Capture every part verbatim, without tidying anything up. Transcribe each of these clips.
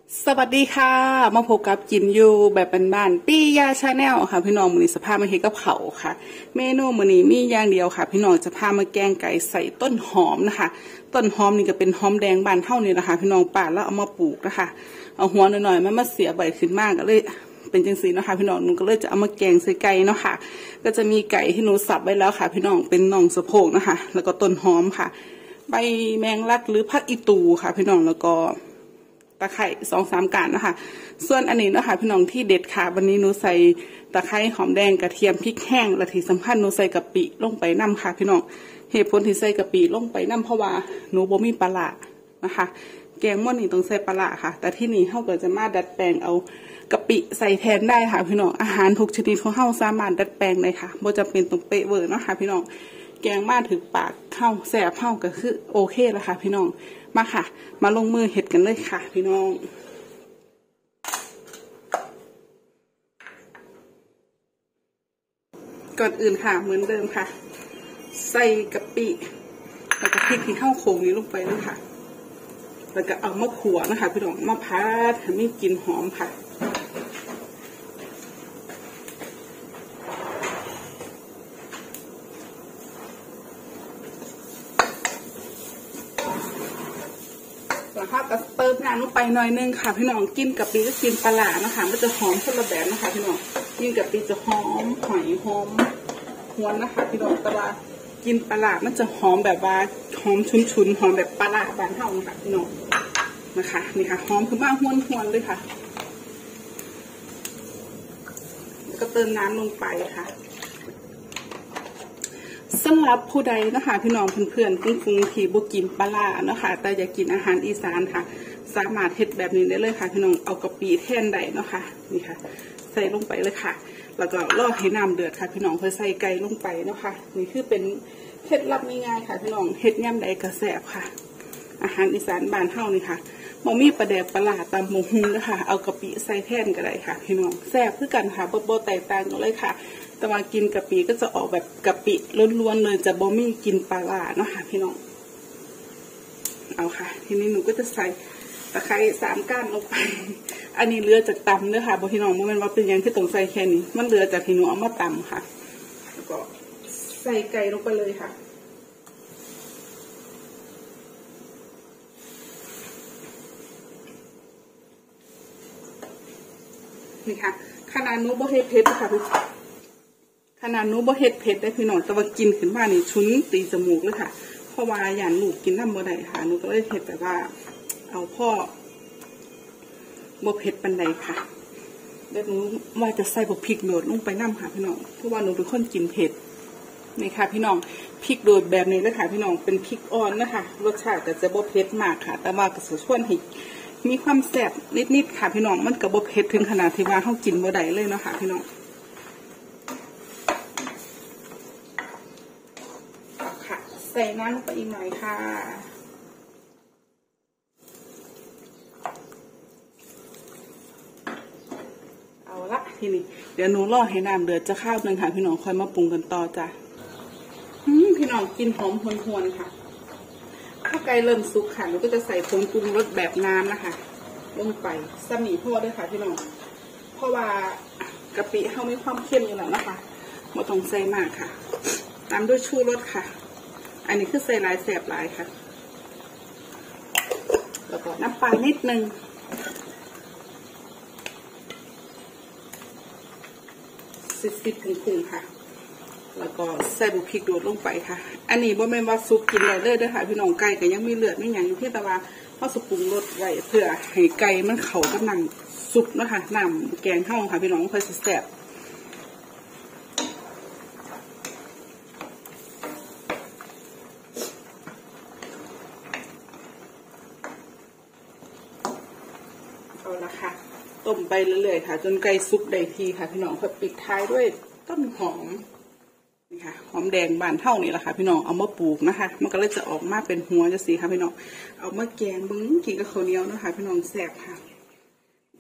สวัสดีค่ะมาพบกับกินอยู่แบบบ้านๆปี้ยาชาแนลค่ะพี่น้องมื้อนี้สภาพมาเฮ็ดกับเขาค่ะเมนูมื้อนี้มีอย่างเดียวค่ะพี่น้องจะพามาแกงไก่ใส่ต้นหอมนะคะต้นหอมนี่ก็เป็นหอมแดงบ้านเฮานี่นะคะพี่น้องป่าแล้วเอามาปลูกนะคะเอาหัวหน่อยๆมันมาเสียใบขึ้นมากก็เลยเป็นจังซี่นะคะพี่น้องหนูก็เลยจะเอามาแกงใส่ไก่เนาะค่ะก็จะมีไก่ที่หนูสับไว้แล้วค่ะพี่น้องเป็นน่องสะโพกนะคะแล้วก็ต้นหอมค่ะใบแมงลักหรือผักอีตูค่ะพี่น้องแล้วก็ตะไคร้สองสามกานนะคะส่วนอันนี้นะคะพี่น้องที่เด็ดค่ะวันนี้หนูใส่ตะไคร้หอมแดงกระเทียมพริกแห้งและที่สำคัญหนูใส่กะปิลงไปน้ำค่ะพี่น้องเหตุผลที่ใส่กะปิลงไปน้ำเพราะว่าหนูบ่มีปลาร้านะคะแกงม่วนนี่ต้องใส่ปลาร้าค่ะแต่ที่นี่เฮาก็จะมาดัดแปลงเอากะปิใส่แทนได้ค่ะพี่น้องอาหารทุกชนิดของเฮาสามารถดัดแปลงได้ค่ะบ่จำเป็นต้องเป๊ะเวอร์เนาะค่ะพี่น้องแกงมาถึงปากเฮาแซ่บเฮาก็คือโอเคแล้วค่ะพี่น้องมาค่ะมาลงมือเฮ็ดกันเลยค่ะพี่น้องก่อนอื่นค่ะเหมือนเดิมค่ะใส่กะปิแล้วก็พริกที่เข้าโขงนี้ลงไปเลยค่ะแล้วก็เอามะขัวนะคะพี่น้องมาพัดให้มีกลิ่นหอมค่ะแล้วก็เติมน้ำลงไปหน่อยนึงค่ะพี่น้องกินกะปิก็กินปลานะคะมันจะหอมคนละแบบนะคะพี่น้องกินกะปิจะหอมหอยหอมหวนนะคะพี่น้องแต่ว่ากินปลามันจะหอมแบบว่าหอมชุนๆหอมแบบปลาบานเท่านะคะพี่น้องนะคะนี่ค่ะหอมคือมากหวนหวนเลยค่ะแล้วก็เติมน้ำลงไปค่ะสำหรับผู้ใดนะคะพี่น้องเพื่อนๆฟุ้งๆที่บุกินปลานะคะแต่อยากกินอาหารอีสานค่ะสามารถเฮ็ดแบบนี้ได้เลยค่ะพี่น้องเอากะปิแทนได้เนาะค่ะนี่ค่ะใส่ลงไปเลยค่ะแล้วก็รอให้น้ำเดือดค่ะพี่น้องเพื่อใส่ไก่ลงไปเนาะค่ะนี่คือเป็นเคล็ดลับง่ายๆค่ะพี่น้องเฮ็ดย่ำใดกระแสบค่ะอาหารอีสานบ้านเฮานี่ค่ะบ่มีปลาแดกปลาตามหมูหุ้งนะคะเอากะปิใส่แทนก็ได้ค่ะพี่น้องแซ่บคือกันค่ะบ่บ่แตกต่างกันเลยค่ะแต่ว่ากินกะปิก็จะออกแบบกะปิล้วนๆเลยจะบ่มีกินปลาเนาะค่ะพี่น้องเอาค่ะทีนี้หนูก็จะใส่ตะไคร้สามก้านลงไปอันนี้เลือจากตำเด้อค่ะบอกพี่น้องมันว่าเป็นยังที่ต้องใส่แค่นี้มันเลือจากที่หนูเอามาตำค่ะแล้วก็ใส่ไก่ลงไปเลยค่ะนี่ค่ะขนาดนูบ่เฮ็ดเผ็ดค่ะทุกขนาดนูบ่เฮ็ดเผ็ดได้พี่น้องแต่ว่ากินขึ้นมานี่ชุนตีจมูกเลยค่ะเพราะว่าอย่างลูกกินน้ำบ่ได้ค่ะหนูก็เลยเฮ็ดแต่ว่าเอาพ่อบ่เผ็ดปันใดค่ะเดี๋ยวหนูว่าจะใส่พริกโดดลงไปน้ำค่ะพี่น้องเพราะว่าหนูเป็นคนกินเผ็ดนี่ค่ะพี่น้องพริกโดดแบบนี้เลยค่ะพี่น้องเป็นพริกอ่อนนะคะรสชาติแต่จะบ่เผ็ดมากค่ะแต่ว่าก็จะช่วยให้มีความแซ่บนิดๆค่ะพี่น้องมันก็บ่เผ็ดถึงขนาดที่ว่าเฮากินบ่ได้เลยเนาะค่ะพี่น้องค่ะใส่น้ำลงไปอีกหน่อยค่ะทีนี้เดี๋ยวหนูรอให้น้ำเดือดจะข้าวหนึ่งค่ะพี่น้องค่อยมาปรุงกันต่อจ้ะพี่น้องกินหอมหวนๆค่ะถ้าไก่เริ่มสุกค่ะหนูก็จะใส่ผงปรุงรสแบบน้ำนะคะลงไปสมีพ่อด้วยค่ะพี่น้องเพราะว่ากะปิเขามีความเค็มอยู่แล้วนะคะไม่ต้องใส่มากค่ะตามด้วยชูรสค่ะอันนี้คือใส่ลายแสบลายค่ะแล้วก็น้ำปลานิดนึงซิดๆถึงๆค่ะแล้วก็ใส่บุพริกโดดลงไปค่ะอันนี้บ่แม่นว่าซุปกินได้เลยเด้อค่ะพี่น้องไก่ก็ยังมีเลือดไม่หยังอยู่ที่แต่ว่าเขาสุปรุงรสไว้เพื่อให้ไก่มันเข้ากับน้ำซุปนะคะน้ำแกงเฮาค่ะพี่น้องค่อยสิแซ่บเอาละค่ะต้มไปเรื่อยๆค่ะจนไก่สุกได้ทีค่ะพี่น้องค่อยปิดท้ายด้วยต้นหอมนี่ค่ะหอมแดงบานเท่านี้แหละค่ะพี่น้องเอามาปลูกนะคะมันก็เลยจะออกมาเป็นหัวจะสีค่ะพี่น้องเอามาแกงบึ้งกินกับข้าวเหนียวนะคะพี่น้องแซ่บค่ะ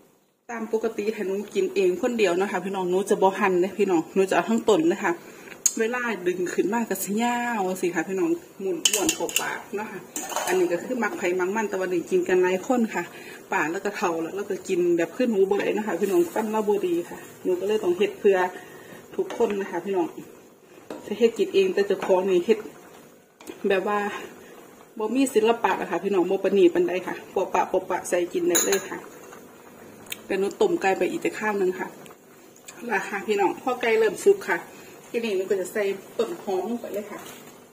ตามปกติถ้าหนูกินเองคนเดียวนะคะพี่น้องหนูจะบ่หั่นเลยพี่น้องหนูจะเอาทั้งต้นเลยค่ะเวลาดึงขึ้นมากกับสิยาวสิค่ะพี่น้องหมุนวนเข้าปากเนาะค่ะอันนี้ก็คือมักไผ่มักมันแต่วันนี้กินกันหลายคนค่ะปากแล้วก็เท่าแล้วแล้วก็กินแบบขึ้นหูบ่อยนะคะพี่น้องตั้งระบบดีค่ะหนูก็เลยต้องเฮ็ดเพื่อทุกคนนะคะพี่น้องจะเฮ็ดกินเองแต่จะคอนี่เฮ็ดแบบว่าบ่มีศิลปะอะค่ะพี่น้องโมปนีปันใดค่ะปะปะปะปะใส่กินได้เลยค่ะเป็นนุต้มไก่ไปอีกแต่ข้าวนึงค่ะราคาพี่น้องพอไก่เริ่มสุกค่ะทีนี้หนูก็จะใส่ต้นหอมลงไปเลยค่ะ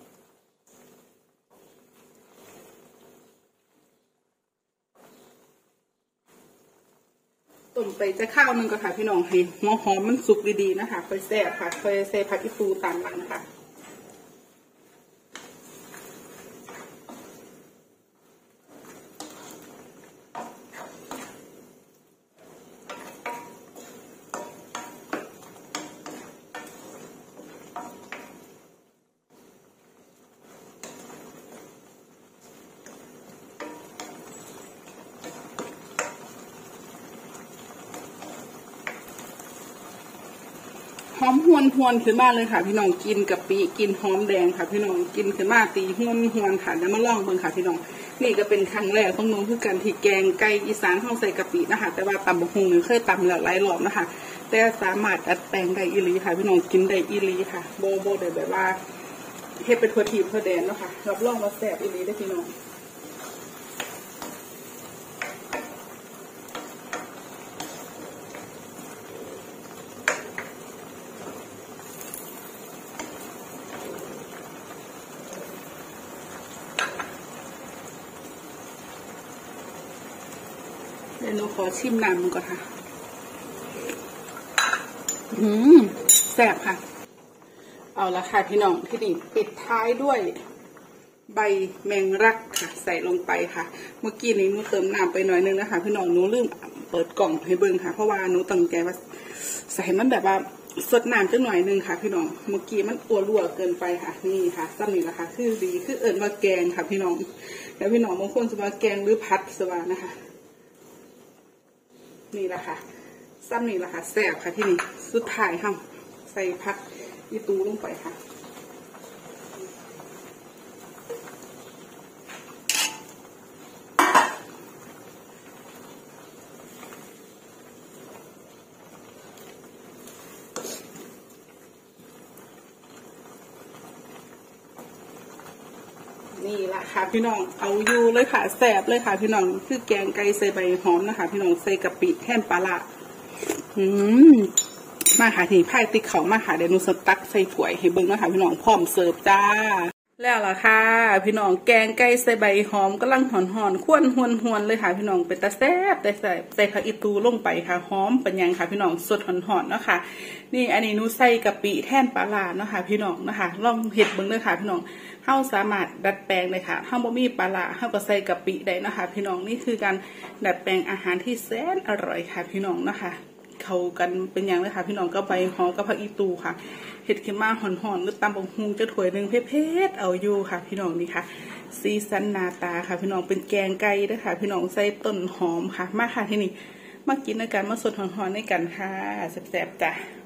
ต้มไปจะข้าวนึงก็ค่ะพี่น้องให้หัวหอมมันสุกดีๆนะคะค่อยแซ่ค่ะค่อยใส่ผักอีตูตามหลังนะคะหอมหวนหวนขึ้นมาเลยค่ะพี่น้องกินกะปิกินหอมแดงค่ะพี่น้องกินขึ้นมาตีหวนหวนค่ะแล้วมาลองเบิ่งค่ะพี่น้องนี่ก็เป็นครั้งแรกของหนูคือการที่แกงไก่อีสานเข้าใส่กะปินะคะแต่ว่าตำบักหุ่งหนูเคยตำแล้วหลายรอบนะคะแต่สามารถดัดแปลงได้อีหลีค่ะพี่น้องกินได้อีหลีค่ะโบโบได้แบบว่าเฮ็ดเป็นทั่วทีทั่วแดนเนาะค่ะรับรองว่าแซ่บอีหลีได้พี่น้องเดี๋ยวหนูขอชิมน้ำมันก่อนค่ะอืมแซ่บค่ะเอาละค่ะพี่น้องที่นี่ปิดท้ายด้วยใบแมงรักค่ะใส่ลงไปค่ะเมื่อกี้นี้หนูเติมน้ำไปหน่อยนึงนะคะพี่น้องหนูลืมเปิดกล่องให้เบิ่งค่ะเพราะว่าหนูตั้งใจว่าใส่มันแบบว่าสดน้ำจังหน่อยนึงค่ะพี่น้องเมื่อกี้มันอ้วนรั่วเกินไปค่ะนี่ค่ะซ้ำนี่แหละค่ะคือดีคือเอิญว่าแกงค่ะพี่น้องแล้วพี่น้องบางคนจะมาแกงหรือพัดสวานะคะนี่แหละค่ะซ้ำนี่แหละค่ะแซ่บค่ะที่นี่สุดท้ายค่ะใส่ผักอีตูลงไปค่ะนี่แหละค่ะพี่น้องเอาอยู่เลยค่ะแซ่บเลยค่ะพี่น้องคือแกงไก่ใส่ใบหอมนะคะพี่น้องใส่กะปิแห้มปลาละอืมมาค่ะที่ไพ่ติ๊กเขามาค่ะเดี๋ยวหนูสตักใส่ถ้วยให้เบิ้งนะคะพี่น้องพร้อมเสิร์ฟจ้าแล้วล่ะค่ะพี่น้องแกงไก่ใส่ใบหอมกำลังหอนหอนควนหวนหวนเลยค่ะพี่น้องเป็นตาแซ่บแต่ใส่ใส่ผักอีตูลงไปค่ะหอมเป็นยังค่ะพี่น้องสดหอนหอนเนาะค่ะนี่อันนี้หนูใส่กะปิแท่นปลาลาเนาะค่ะพี่น้องนะคะลองเห็ดเบิ้งเลยค่ะพี่น้องเฮาสามารถดัดแปลงเลยค่ะเฮาบ่มีปลาลาเฮาก็ใส่กะปิได้นะคะพี่น้องนี่คือการดัดแปลงอาหารที่แสนอร่อยค่ะพี่น้องนะคะเข้ากันเป็นอย่างเลยค่ะพี่น้องก็ใบหอมกับผักอีตูค่ะเห็ดขึ้นมาหอนๆหรือตำบักหุ่งจะถ้วยหนึ่งเผ็ดๆเอาอยู่ค่ะพี่น้องนี่ค่ะซีซันนาตาค่ะพี่น้องเป็นแกงไก่ด้วยค่ะพี่น้องใส่ต้นหอมค่ะมาค่ะที่นี่มากินในการมาสดหอนๆในกันค่ะแซ่บๆจ้ะ